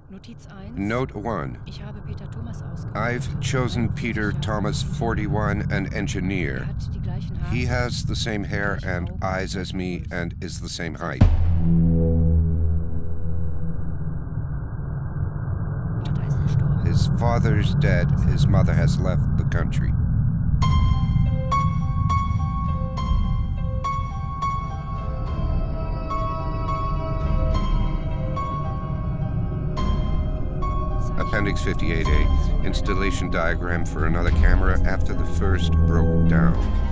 Note 1. I've chosen Peter Thomas 41, an engineer. He has the same hair and eyes as me and is the same height. His father's dead. His mother has left the country. Appendix 58A, installation diagram for another camera after the first broke down.